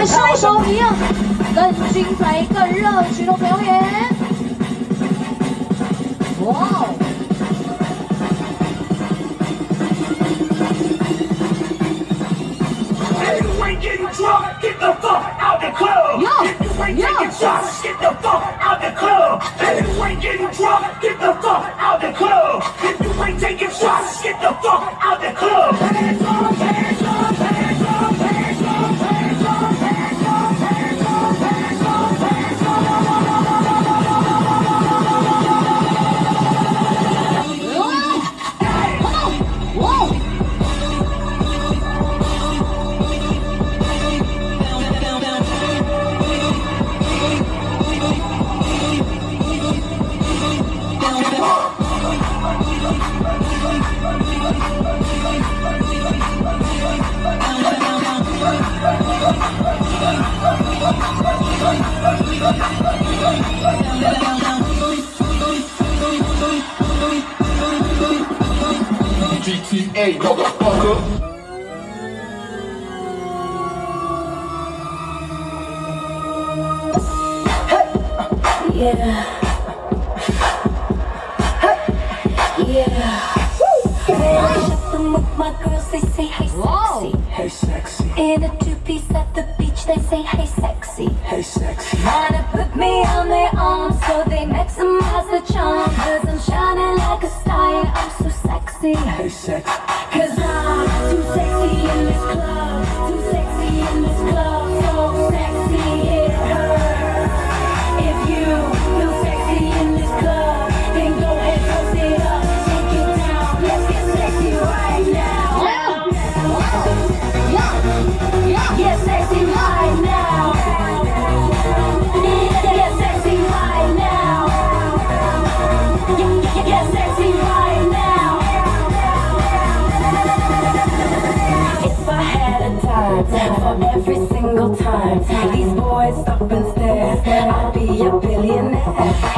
跟上一首一样，更精彩、更热血的表演。哇哦！ ain't getting drunk, get the fuck out the club. If you ain't taking shots, get the fuck out the club. If you ain't getting drunk, get the fuck out the club. If you ain't taking shots, get the fuck out the club. Hands up, hands up, hands up, hands up, hands up, hands up, hands up, hands up, hands up. Whoa! GTA, motherfucker. Yeah. Yeah. Shut them with my girls, they say hey sexy. Hey sexy. In a two-piece at the beach, they say hey sexy. Hey sexy. Wanna put me on their arms, so they maximize the charm. Cause I'm shining like a star, yeah, I'm so sexy. Hey sexy. Cause I'm too sexy in this club. Too sexy in this club. So sexy it hurts. If you feel sexy in this club, then go ahead, post it up. Take it down, let's get sexy right now. Get sexy right now. Get sexy right now. Get sexy right now. If I had a dime for every single time these boys stop and stare, I'd be a billionaire.